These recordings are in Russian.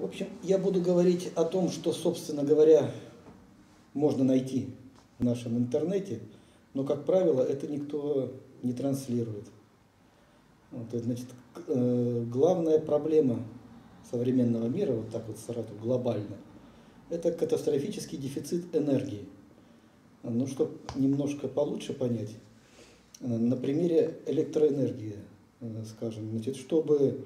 В общем, я буду говорить о том, что, собственно говоря, можно найти в нашем интернете, но, как правило, это никто не транслирует. Вот, значит, главная проблема современного мира, вот так вот сразу глобально, это катастрофический дефицит энергии. Ну, чтобы немножко получше понять, на примере электроэнергии, скажем, значит, чтобы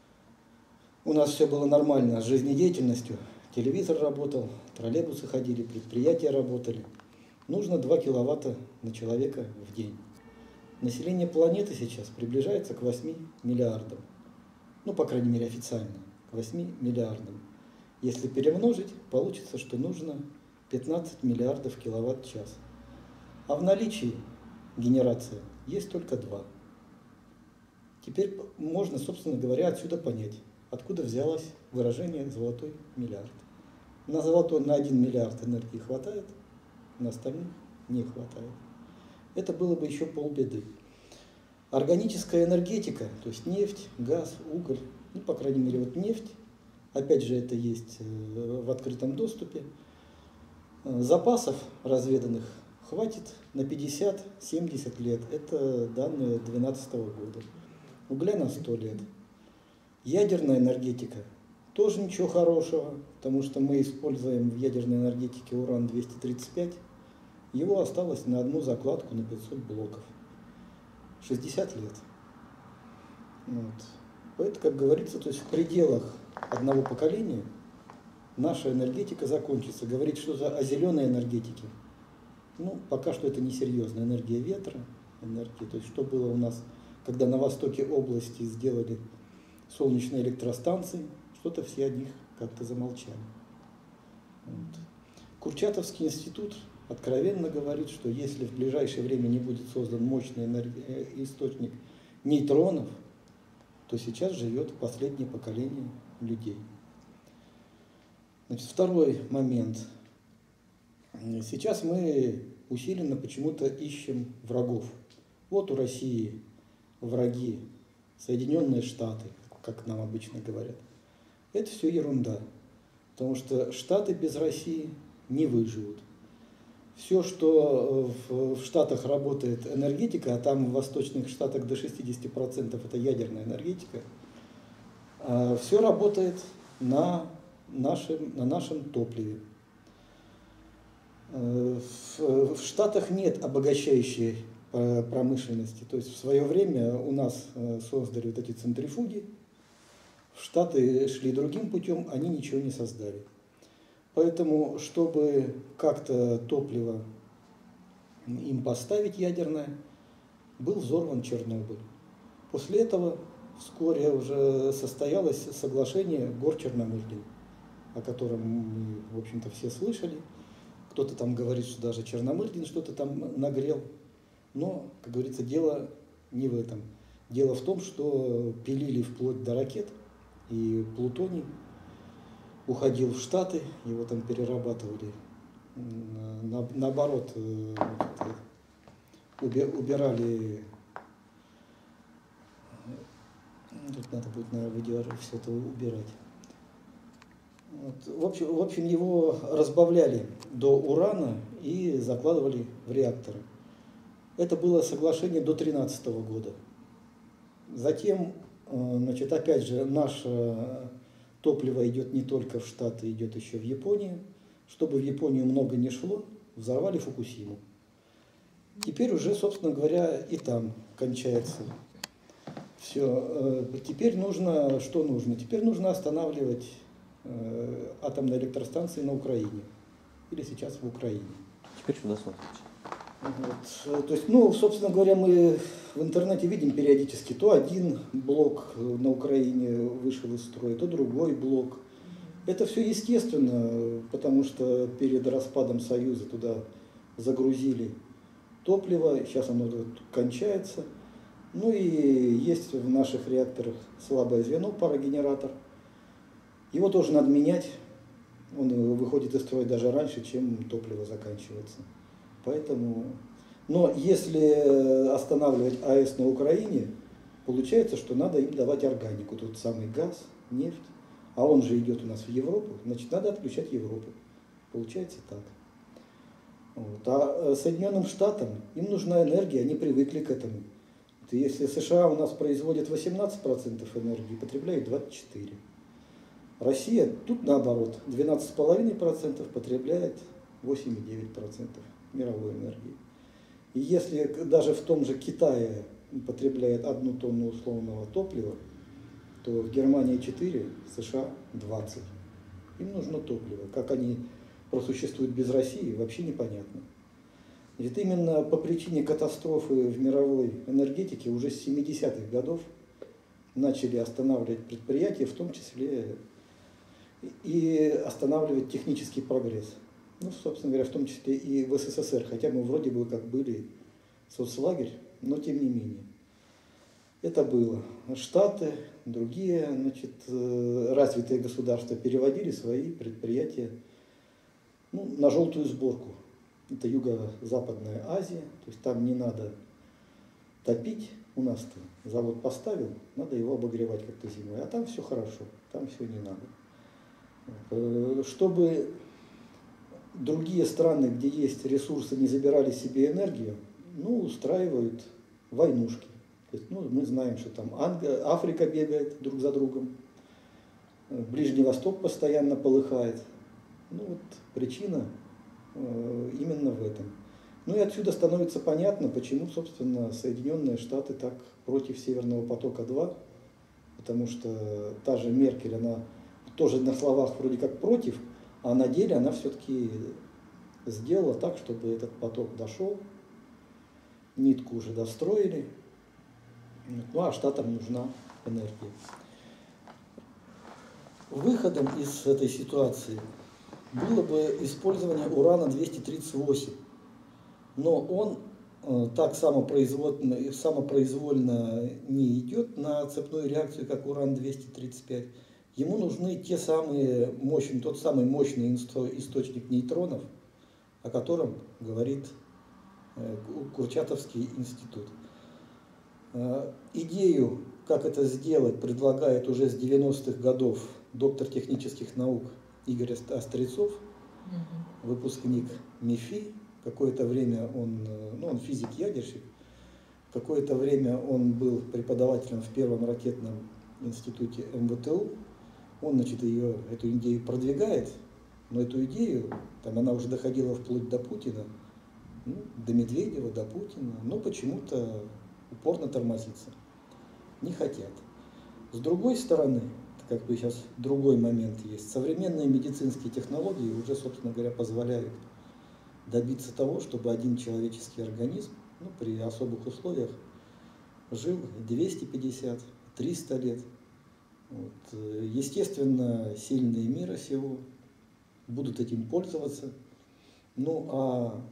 у нас все было нормально с жизнедеятельностью, телевизор работал, троллейбусы ходили, предприятия работали, нужно 2 киловатта на человека в день. Население планеты сейчас приближается к 8 миллиардам. Ну, по крайней мере, официально, к 8 миллиардам. Если перемножить, получится, что нужно 15 миллиардов киловатт-час. А в наличии генерация есть только 2. Теперь можно, собственно говоря, отсюда понять, откуда взялось выражение «золотой миллиард». На 1 миллиард энергии хватает, на остальных не хватает. Это было бы еще полбеды. Органическая энергетика, то есть нефть, газ, уголь, ну, по крайней мере, вот нефть, опять же, это есть в открытом доступе, запасов разведанных хватит на 50-70 лет. Это данные 2012 года. Угля на 100 лет. Ядерная энергетика тоже ничего хорошего, потому что мы используем в ядерной энергетике уран-235. Его осталось на одну закладку на 500 блоков. 60 лет. Вот. Поэтому, как говорится, то есть в пределах одного поколения наша энергетика закончится. Говорить что-то о зеленой энергетике, ну, пока что это несерьезно. Энергия ветра, энергия, то есть что было у нас, когда на востоке области сделали солнечные электростанции, что-то все о них как-то замолчали. Вот. Курчатовский институт откровенно говорит, что если в ближайшее время не будет создан мощный источник нейтронов, то сейчас живет последнее поколение людей. Значит, второй момент. Сейчас мы усиленно почему-то ищем врагов. Вот у России враги, Соединенные Штаты, как нам обычно говорят. Это все ерунда, потому что Штаты без России не выживут. Все, что в Штатах работает энергетика, а там в восточных Штатах до 60% это ядерная энергетика, все работает на нашем топливе. В Штатах нет обогащающей промышленности. То есть в свое время у нас создали вот эти центрифуги, в Штаты шли другим путем, они ничего не создали. Поэтому, чтобы как-то топливо им поставить ядерное, был взорван Чернобыль. После этого вскоре уже состоялось соглашение Гор-Черномырдин, о котором мы, в общем-то, все слышали. Кто-то там говорит, что даже Черномырдин что-то там нагрел. Но, как говорится, дело не в этом. Дело в том, что пилили вплоть до ракет, и плутоний уходил в Штаты, его там перерабатывали, наоборот, убирали. Тут надо будет, наверное, видео все это убирать. Вот. В общем, его разбавляли до урана и закладывали в реакторы. Это было соглашение до 2013 года. Затем, значит, опять же, наше топливо идет не только в Штаты, идет еще в Японию. Чтобы в Японию много не шло, взорвали Фукусиму. Теперь уже, собственно говоря, и там кончается все. Теперь нужно, что нужно? Теперь нужно останавливать атомные электростанции на Украине. Или сейчас в Украине. Теперь сюда смотрите. Вот. То есть, ну, собственно говоря, мы в интернете видим периодически, то один блок на Украине вышел из строя, то другой блок. Это все естественно, потому что перед распадом Союза туда загрузили топливо, сейчас оно кончается. Ну и есть в наших реакторах слабое звено, парогенератор. Его тоже надо менять, он выходит из строя даже раньше, чем топливо заканчивается. Поэтому, но если останавливать АЭС на Украине, получается, что надо им давать органику, тот самый газ, нефть. а он же идет у нас в Европу, значит, надо отключать Европу. Получается так. Вот. А Соединенным Штатам им нужна энергия, они привыкли к этому. Вот если США у нас производит 18% энергии, потребляет 24%. Россия тут наоборот, 12,5% потребляет 8,9% мировой энергии. И если даже в том же Китае потребляет 1 тонну условного топлива, то в Германии 4, в США 20. Им нужно топливо. Как они просуществуют без России, вообще непонятно. Ведь именно по причине катастрофы в мировой энергетике уже с 70-х годов начали останавливать предприятия, в том числе и останавливать технический прогресс. Ну, собственно говоря, в том числе и в СССР, хотя мы вроде бы как были соцлагерь, но тем не менее. Это было. Штаты, другие, значит, развитые государства переводили свои предприятия, ну, на желтую сборку. Это Юго-Западная Азия, то есть там не надо топить. У нас-то завод поставил, надо его обогревать как-то зимой, а там все хорошо, там все не надо. Чтобы другие страны, где есть ресурсы, не забирали себе энергию, ну, устраивают войнушки. То есть, ну, мы знаем, что там Африка бегает друг за другом, Ближний Восток постоянно полыхает. Ну, вот причина именно в этом. Ну и отсюда становится понятно, почему, собственно, Соединенные Штаты так против Северного потока-2, потому что та же Меркель, она тоже на словах вроде как против, а на деле она все-таки сделала так, чтобы этот поток дошел, нитку уже достроили, ну а Штатам нужна энергия. Выходом из этой ситуации было бы использование урана-238, но он так самопроизвольно не идет на цепную реакцию, как уран-235. Ему нужны тот самый мощный источник нейтронов, о котором говорит Курчатовский институт. Идею, как это сделать, предлагает уже с 90-х годов доктор технических наук Игорь Острецов, выпускник МИФИ. Какое-то время он физик-ядерщик, какое-то время он был преподавателем в первом ракетном институте МВТУ. Он, значит, эту идею продвигает, но эту идею, там она уже доходила вплоть до Путина, до Медведева, до Путина, но почему-то упорно тормозится. Не хотят. С другой стороны, как бы сейчас другой момент есть, современные медицинские технологии уже, собственно говоря, позволяют добиться того, чтобы один человеческий организм, при особых условиях жил 250-300 лет. Вот. Естественно, сильные мира сего будут этим пользоваться. Ну а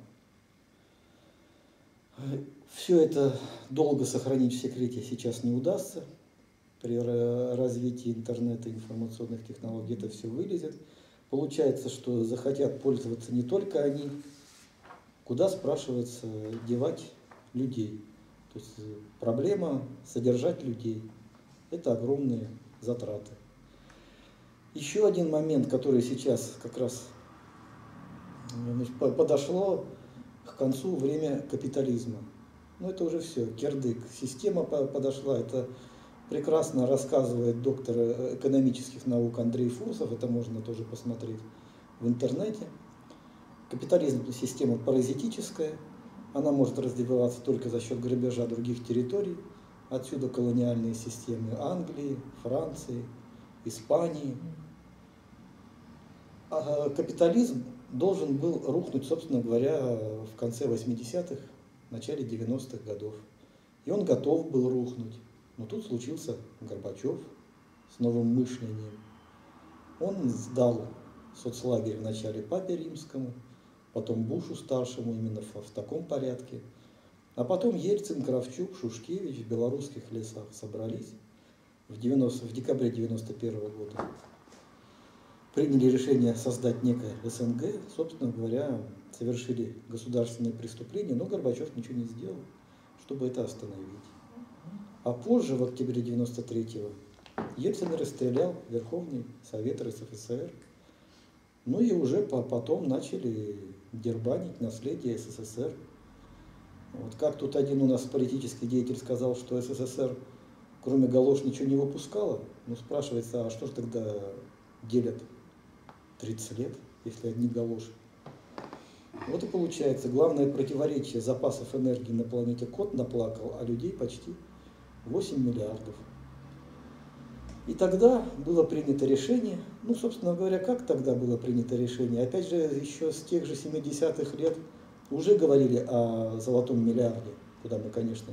все это долго сохранить в секрете сейчас не удастся. При развитии интернета и информационных технологий это все вылезет. Получается, что захотят пользоваться не только они, куда, спрашивается, девать людей. То есть проблема содержать людей. Это огромные затраты. Еще один момент, который сейчас как раз подошло к концу время капитализма. Но это уже все, кирдык. Система подошла, это прекрасно рассказывает доктор экономических наук Андрей Фурсов, это можно тоже посмотреть в интернете. Капитализм – это система паразитическая, она может развиваться только за счет грабежа других территорий. Отсюда колониальные системы Англии, Франции, Испании. А капитализм должен был рухнуть, собственно говоря, в конце 80-х, начале 90-х годов. И он готов был рухнуть. Но тут случился Горбачев с новым мышлением. Он сдал соцлагерь вначале Папе Римскому, потом Бушу-старшему именно в таком порядке. А потом Ельцин, Кравчук, Шушкевич в белорусских лесах собрались в декабре 91 года. Приняли решение создать некое СНГ, собственно говоря, совершили государственные преступления, но Горбачев ничего не сделал, чтобы это остановить. А позже, в октябре 93-го, Ельцин расстрелял Верховный Совет РСФСР. Ну и уже потом начали дербанить наследие СССР. Вот как тут один у нас политический деятель сказал, что СССР кроме галош ничего не выпускала. Ну спрашивается, а что же тогда делят 30 лет, если одни галоши? Вот и получается, главное противоречие: запасов энергии на планете кот наплакал, а людей почти 8 миллиардов. И тогда было принято решение, ну, собственно говоря, как тогда было принято решение? Опять же, еще с тех же 70-х лет уже говорили о золотом миллиарде, куда мы, конечно,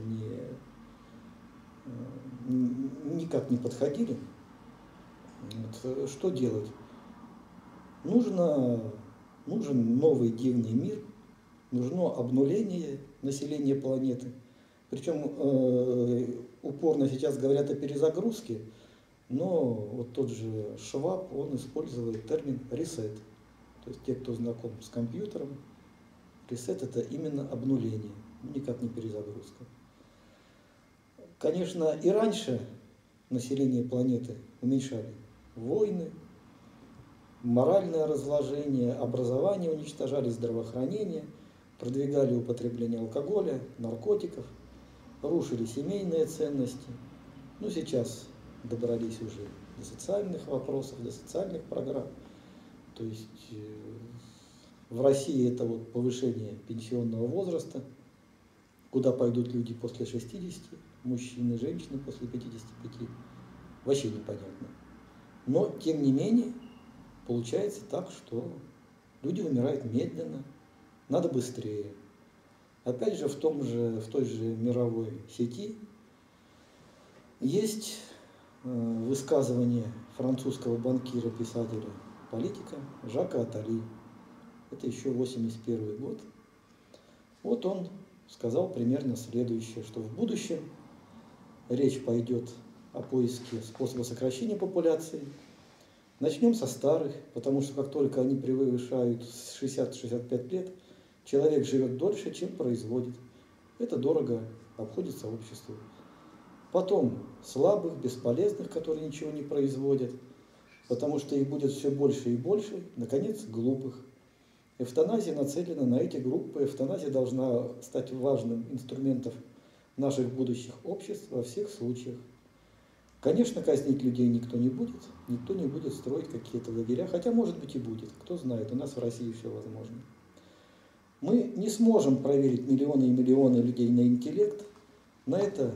никак не подходили. Вот, что делать? Нужен новый дивный мир, нужно обнуление населения планеты. Причем упорно сейчас говорят о перезагрузке, но вот тот же Шваб, он использует термин «ресет». То есть те, кто знаком с компьютером, ресет – это именно обнуление, никак не перезагрузка. Конечно, и раньше население планеты уменьшали войны, моральное разложение, образование уничтожали, здравоохранение, продвигали употребление алкоголя, наркотиков, рушили семейные ценности. Ну, сейчас добрались уже до социальных вопросов, до социальных программ. То есть в России это вот повышение пенсионного возраста, куда пойдут люди после 60, мужчины, женщины после 55, вообще непонятно. Но, тем не менее, получается так, что люди умирают медленно, надо быстрее. Опять же, в той же мировой сети есть высказывание французского банкира, писателя, политика Жака Аттали. Это еще 1981 год. Вот он сказал примерно следующее, что в будущем речь пойдет о поиске способа сокращения популяции. Начнем со старых, потому что как только они превышают 60-65 лет, человек живет дольше, чем производит. Это дорого обходится обществу. Потом слабых, бесполезных, которые ничего не производят, потому что их будет все больше и больше. Наконец, глупых. Эвтаназия нацелена на эти группы. Эвтаназия должна стать важным инструментом наших будущих обществ во всех случаях. Конечно, казнить людей никто не будет строить какие-то лагеря, хотя, может быть, и будет, кто знает, у нас в России все возможно. Мы не сможем проверить миллионы и миллионы людей на интеллект, на это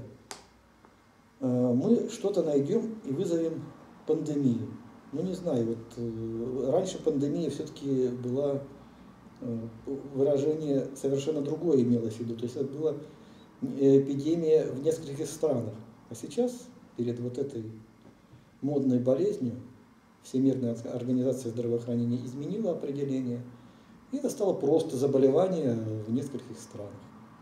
мы что-то найдем и вызовем пандемию. Ну, не знаю, вот раньше пандемия все-таки была, выражение совершенно другое имелось в виду, то есть это была эпидемия в нескольких странах, а сейчас перед вот этой модной болезнью Всемирная организация здравоохранения изменила определение, и это стало просто заболевание в нескольких странах.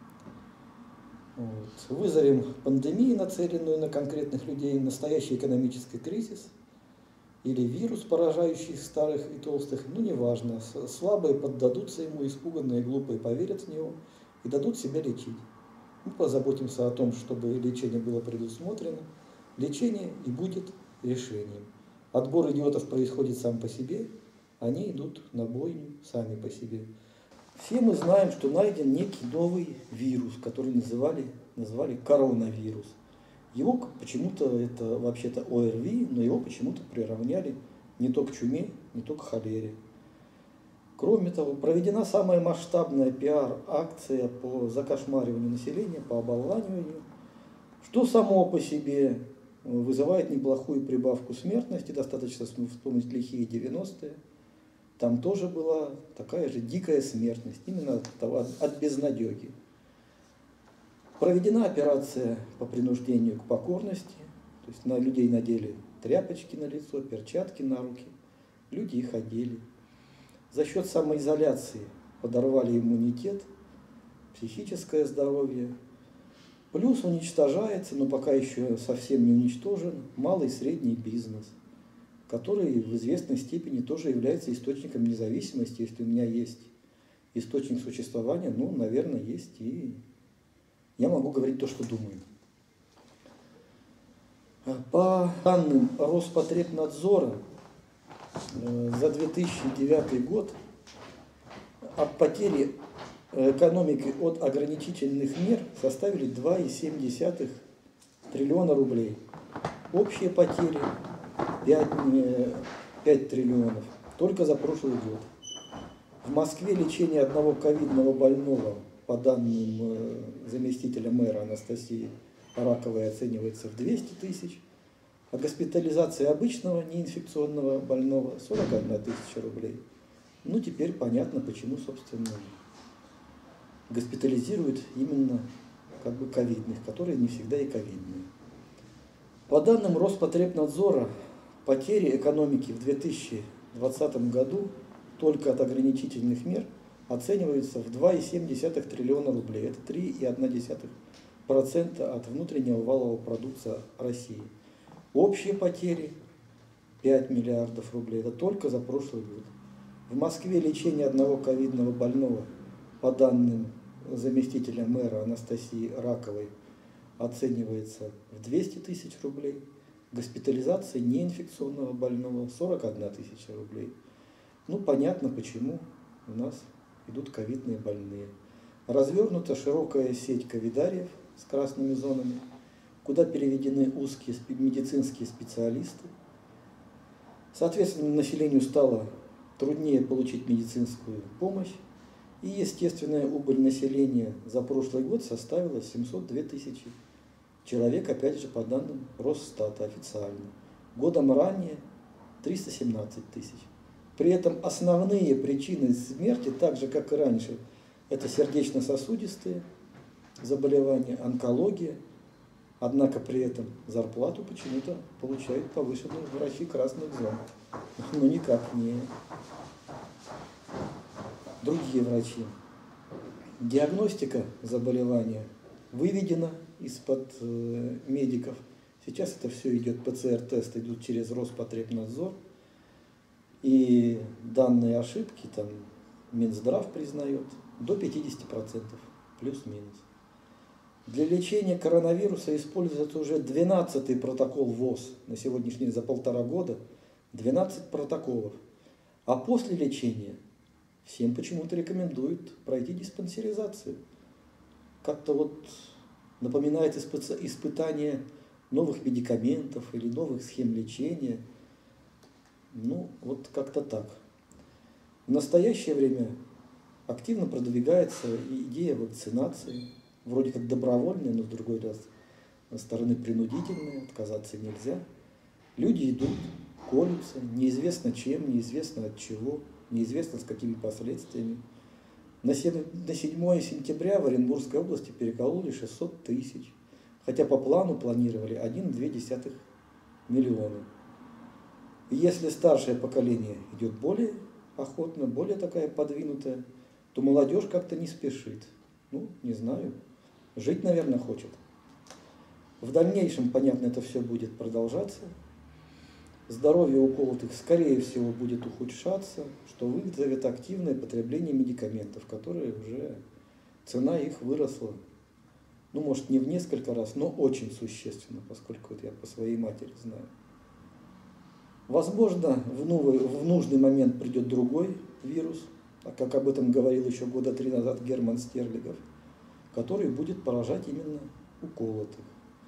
Вот. Вызовем пандемию, нацеленную на конкретных людей, настоящий экономический кризис или вирус, поражающий старых и толстых, ну неважно, слабые поддадутся ему, испуганные, глупые поверят в него и дадут себя лечить. Мы позаботимся о том, чтобы лечение было предусмотрено. Лечение и будет решением. Отбор идиотов происходит сам по себе, они идут на бойню сами по себе. Все мы знаем, что найден некий новый вирус, который назвали коронавирус. Его почему-то, это вообще-то ОРВИ, но его почему-то приравняли не то к чуме, не то к холере. Кроме того, проведена самая масштабная пиар-акция по закошмариванию населения, по оболваниванию, что само по себе вызывает неплохую прибавку смертности. Достаточно вспомнить лихие 90-е. Там тоже была такая же дикая смертность, именно от безнадеги. Проведена операция по принуждению к покорности, то есть на людей надели тряпочки на лицо, перчатки на руки, люди их одели. За счет самоизоляции подорвали иммунитет, психическое здоровье. Плюс уничтожается, но пока еще совсем не уничтожен, малый и средний бизнес, который в известной степени тоже является источником независимости. Если у меня есть источник существования, ну, наверное, есть и я могу говорить то, что думаю. По данным Роспотребнадзора, за 2009 год от потери экономики от ограничительных мер составили 2,7 триллиона рублей. Общие потери 5 триллионов только за прошлый год. В Москве лечение одного ковидного больного, по данным заместителя мэра Анастасии Раковой, оценивается в 200 тысяч, а госпитализация обычного неинфекционного больного 41 тысяча рублей. Ну, теперь понятно, почему, собственно, госпитализируют именно как бы ковидных, которые не всегда и ковидные. По данным Роспотребнадзора, потери экономики в 2020 году только от ограничительных мер оцениваются в 2,7 триллиона рублей. Это 3,1% от внутреннего валового продукта России. Общие потери 5 миллиардов рублей. Это только за прошлый год. В Москве лечение одного ковидного больного, по данным заместителя мэра Анастасии Раковой, оценивается в 200 тысяч рублей. Госпитализация неинфекционного больного 41 тысяча рублей. Ну, понятно, почему у нас идут ковидные больные. Развернута широкая сеть ковидариев с красными зонами, куда переведены узкие медицинские специалисты. Соответственно, населению стало труднее получить медицинскую помощь, и естественная убыль населения за прошлый год составила 702 тысячи человек, опять же, по данным Росстата официально. Годом ранее 317 тысяч. При этом основные причины смерти, так же как и раньше, это сердечно-сосудистые заболевания, онкология. Однако при этом зарплату почему-то получают повышенные врачи красных зон. Но никак не другие врачи. Диагностика заболевания выведена из-под медиков. Сейчас это все идет, ПЦР-тесты идут через Роспотребнадзор. И данные ошибки там Минздрав признает до 50%, плюс-минус. Для лечения коронавируса используется уже 12-й протокол ВОЗ на сегодняшний день, за 1,5 года 12 протоколов. А после лечения всем почему-то рекомендуют пройти диспансеризацию. Как-то вот напоминает испытание новых медикаментов или новых схем лечения. Ну, вот как-то так. В настоящее время активно продвигается идея вакцинации, вроде как добровольная, но с другой стороны принудительная, отказаться нельзя. Люди идут, колются, неизвестно чем, неизвестно от чего, неизвестно с какими последствиями. На 7 сентября в Оренбургской области перекололи 600 тысяч, хотя по плану планировали 1,2 миллиона. И если старшее поколение идет более охотно, более такая подвинутая, то молодежь как-то не спешит. Ну, не знаю. Жить, наверное, хочет. В дальнейшем, понятно, это все будет продолжаться. Здоровье уколотых, скорее всего, будет ухудшаться, что вызовет активное потребление медикаментов, которые уже, цена их выросла. Ну, может, не в несколько раз, но очень существенно, поскольку это я по своей матери знаю. Возможно, в нужный момент придет другой вирус, как об этом говорил еще года 3 назад Герман Стерлигов, который будет поражать именно уколотых.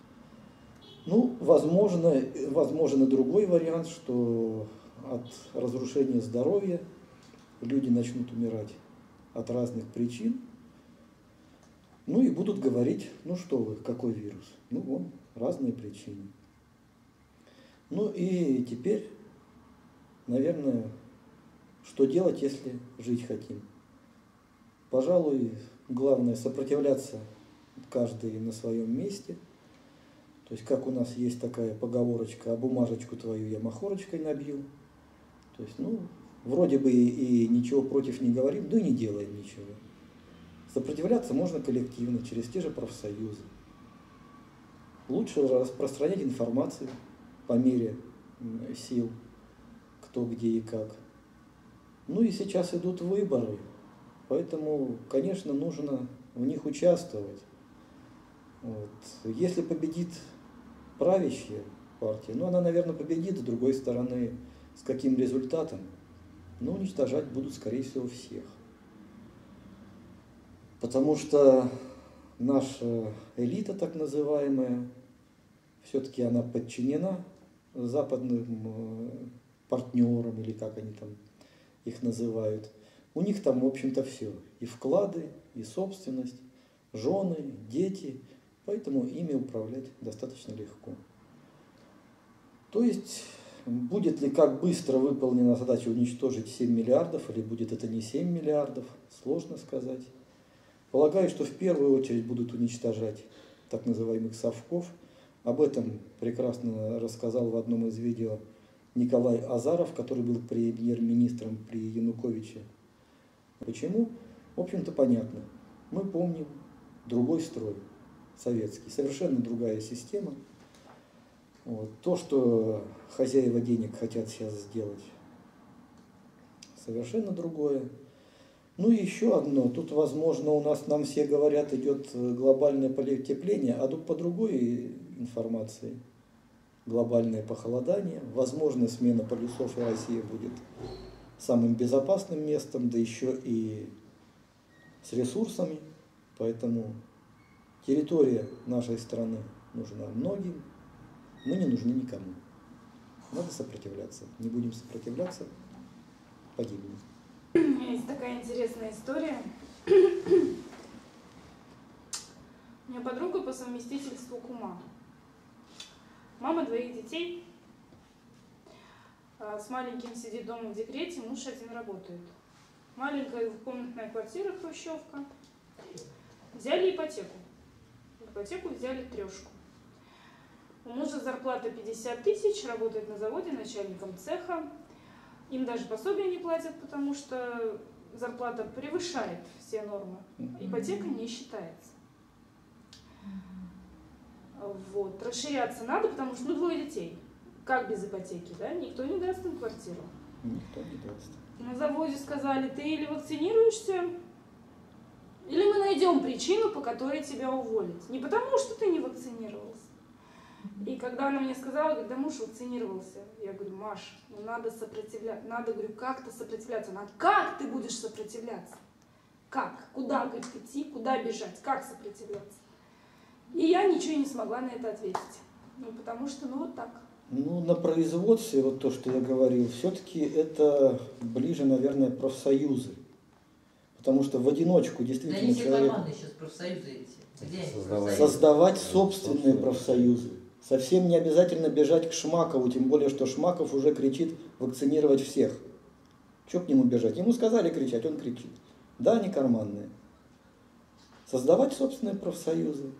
Ну, возможен и другой вариант, что от разрушения здоровья люди начнут умирать от разных причин. Ну и будут говорить, ну что вы, какой вирус? Ну вон, разные причины. Ну и теперь, наверное, что делать, если жить хотим? Пожалуй, главное сопротивляться каждый на своем месте. То есть, как у нас есть такая поговорочка: а бумажечку твою я махорочкой набью. То есть, ну, вроде бы и ничего против не говорим, да и не делаем ничего. Сопротивляться можно коллективно, через те же профсоюзы. Лучше распространять информацию по мере сил, кто где и как. Ну и сейчас идут выборы, поэтому, конечно, нужно в них участвовать. Вот. Если победит правящее, партии. Но она, наверное, победит, с другой стороны, с каким результатом? Ну, уничтожать будут, скорее всего, всех. Потому что наша элита, так называемая, все-таки она подчинена западным партнерам, или как они там их называют. У них там, в общем-то, все. И вклады, и собственность, жены, дети. Поэтому ими управлять достаточно легко. То есть, будет ли как быстро выполнена задача уничтожить 7 миллиардов, или будет это не 7 миллиардов, сложно сказать. Полагаю, что в первую очередь будут уничтожать так называемых совков. Об этом прекрасно рассказал в одном из видео Николай Азаров, который был премьер-министром при Януковиче. Почему? В общем-то, понятно. Мы помним другой строй, советский, совершенно другая система. Вот. То, что хозяева денег хотят сейчас сделать, совершенно другое. Ну и еще одно. Тут, возможно, у нас, нам все говорят, идет глобальное потепление, а тут по другой информации. Глобальное похолодание. Возможно, смена полюсов, и Россия будет самым безопасным местом, да еще и с ресурсами. Поэтому территория нашей страны нужна многим. Мы не нужны никому. Надо сопротивляться. Не будем сопротивляться, погибнем. У меня есть такая интересная история. У меня подруга по совместительству кума. Мама 2 детей. С маленьким сидит дома в декрете, муж один работает. Маленькая двухкомнатная квартира, хрущевка. Взяли ипотеку. Ипотеку взяли 3. У мужа зарплата 50 тысяч, работает на заводе начальником цеха. Им даже пособия не платят, потому что зарплата превышает все нормы. Ипотека не считается. Вот. Расширяться надо, потому что 2 детей. Как без ипотеки, да? Никто не даст им квартиру. Никто не даст. На заводе сказали, ты или вакцинируешься, или мы найдем причину, по которой тебя уволить. Не потому, что ты не вакцинировался. И когда она мне сказала, говорит, да муж вакцинировался, я говорю, Маш, ну надо сопротивляться, надо, говорю, как-то сопротивляться. Она, как ты будешь сопротивляться? Как? Куда, говорит, идти, куда бежать? Как сопротивляться? И я ничего не смогла на это ответить. Ну, потому что, ну, вот так. Ну, на производстве, вот то, что я говорил, все-таки это ближе, наверное, профсоюзы. Потому что в одиночку действительно да человек... сейчас профсоюзы эти. Где создавать собственные профсоюзы. Совсем не обязательно бежать к Шмакову, тем более, что Шмаков уже кричит вакцинировать всех. Чего к нему бежать? Ему сказали кричать, он кричит. Да, они карманные. Создавать собственные профсоюзы.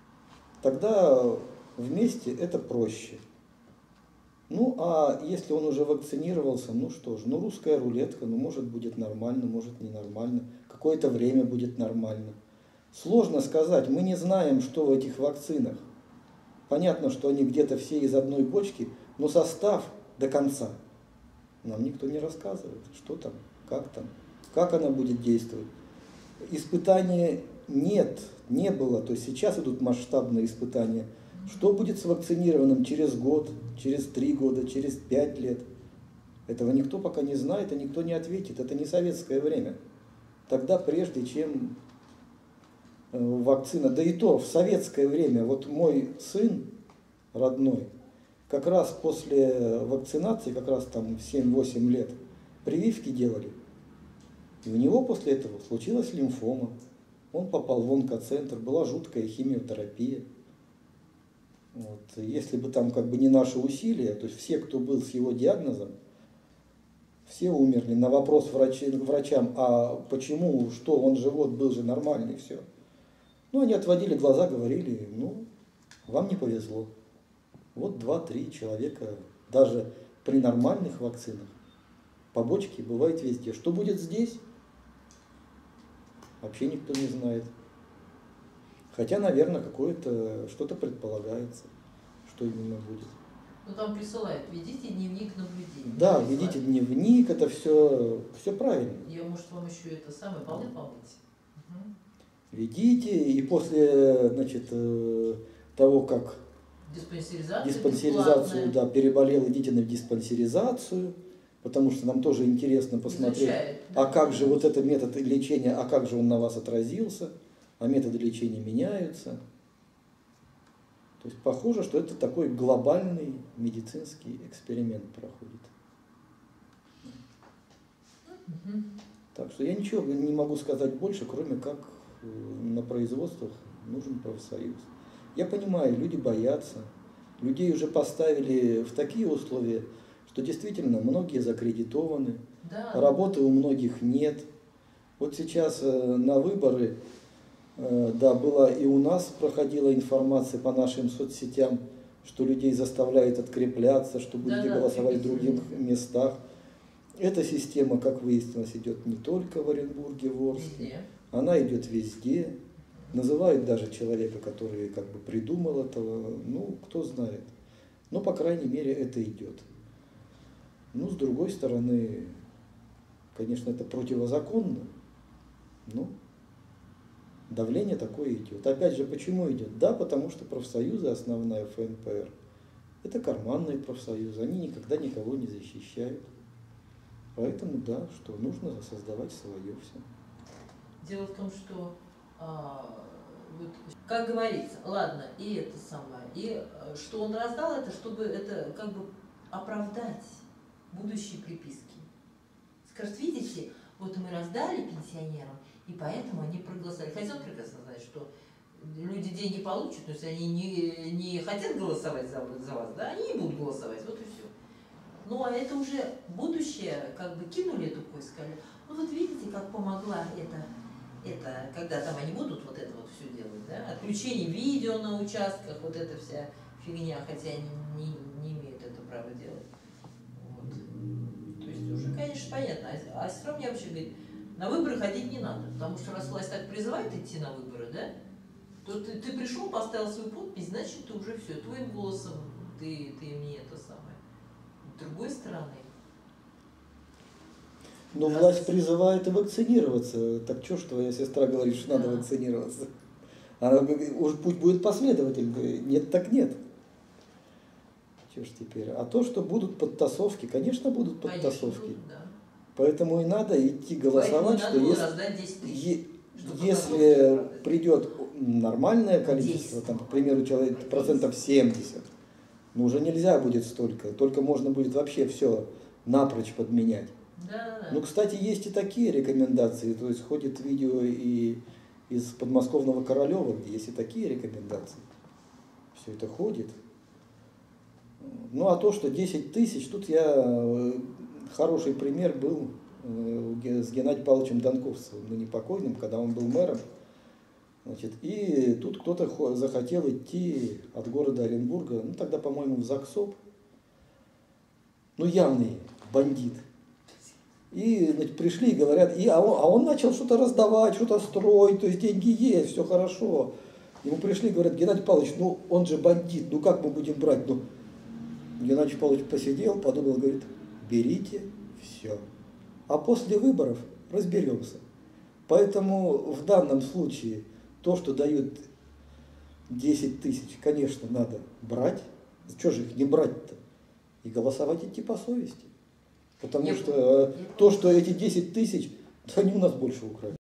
Тогда вместе это проще. Ну, а если он уже вакцинировался, ну что ж, ну русская рулетка, ну может будет нормально, может ненормально. Какое-то время будет нормально. Сложно сказать, мы не знаем, что в этих вакцинах. Понятно, что они где-то все из одной бочки, но состав до конца нам никто не рассказывает, что там, как она будет действовать. Испытаний нет, не было, то есть сейчас идут масштабные испытания. Что будет с вакцинированным через год, через 3 года, через 5 лет? Этого никто пока не знает, и никто не ответит. Это не советское время. Тогда, прежде чем вакцина, да и то в советское время, вот мой сын родной, как раз после вакцинации, как раз там в 7-8 лет, прививки делали. И у него после этого случилась лимфома. Он попал в онкоцентр, была жуткая химиотерапия. Вот. Если бы там как бы не наши усилия, то есть все, кто был с его диагнозом, все умерли. На вопрос врачам, а почему, что, он же вот был же нормальный, все. Ну, они отводили глаза, говорили, ну, вам не повезло. Вот 2-3 человека, даже при нормальных вакцинах, побочки бывают везде. Что будет здесь? Вообще никто не знает. Хотя, наверное, что-то предполагается, что именно будет. Ну там присылают, ведите дневник наблюдений. Да, ведите дневник, это все правильно. Я, может, вам еще это самое полы помыть? Угу. Ведите, и после, значит, того, как Диспансеризация да, переболел, идите на диспансеризацию, потому что нам тоже интересно посмотреть, изучает, да. а как же вот этот метод лечения, а как же он на вас отразился, а методы лечения меняются. То есть похоже, что это такой глобальный медицинский эксперимент проходит. Так что я ничего не могу сказать больше, кроме как на производствах нужен профсоюз. Я понимаю, люди боятся, людей уже поставили в такие условия, что действительно многие закредитованы, Да. работы у многих нет. Вот сейчас на выборы, да, была и у нас проходила информация по нашим соцсетям, что людей заставляют открепляться, что будете голосовать в других местах. Эта система, как выяснилось, идет не только в Оренбурге, в Орске, она идет везде. Называют даже человека, который как бы придумал этого, ну, кто знает. Но, по крайней мере, это идет. Ну, с другой стороны, конечно, это противозаконно, но давление такое идет. Опять же, почему идет? Да, потому что профсоюзы, основная ФНПР, это карманные профсоюзы, они никогда никого не защищают. Поэтому, да, что нужно создавать свое все. Дело в том, что, вот, как говорится, ладно, и это самое, и что он раздал это, чтобы это как бы оправдать будущие приписки. Скажет, видите, вот мы раздали пенсионерам, и поэтому они проголосовали. Хотя он прекрасно знает, что люди деньги получат, но если они не хотят голосовать за вас, да, они не будут голосовать, вот и все. Ну, а это уже будущее, как бы кинули эту кость, сказали, ну вот видите, как помогла это, когда там они будут вот это вот все делать, да, отключение видео на участках, вот эта вся фигня, хотя они не имеют это права делать. Вот. То есть уже, конечно, понятно, а сестра мне вообще говорит, на выборы ходить не надо, потому что раз власть так призывает идти на выборы, да, то ты пришел, поставил свою подпись, значит, ты уже все, твоим голосом ты мне это самое. С другой стороны. Но власть призывает и вакцинироваться. Так что ж твоя сестра говорит, что надо вакцинироваться? Она говорит, уж пусть будет последовательный. Нет, так нет. Что ж теперь? А то, что будут подтасовки, конечно, будут подтасовки. Конечно, будут, да. Поэтому и надо идти голосовать, что если придет нормальное количество, там, к примеру, человек процентов 70, ну уже нельзя будет столько, только можно будет вообще все напрочь подменять. Да. Ну, кстати, есть и такие рекомендации, то есть ходит видео и из подмосковного Королева, где есть и такие рекомендации. Все это ходит. Ну, а то, что 10 тысяч, тут хороший пример был с Геннадием Павловичем Донковцевым, ныне покойным, когда он был мэром. Значит, и тут кто-то захотел идти от города Оренбурга, ну тогда, по-моему, в Заксоп, ну явный бандит. И значит, пришли и говорят, а он начал что-то раздавать, что-то строить, то есть деньги есть, все хорошо. Ему пришли и говорят, Геннадий Павлович, ну он же бандит, ну как мы будем брать? Ну, Геннадий Павлович посидел, подумал, говорит, берите все. А после выборов разберемся. Поэтому в данном случае то, что дают 10 тысяч, конечно, надо брать. Чего же их не брать-то? И голосовать идти по совести. Потому что то, что эти 10 тысяч, они у нас больше украли.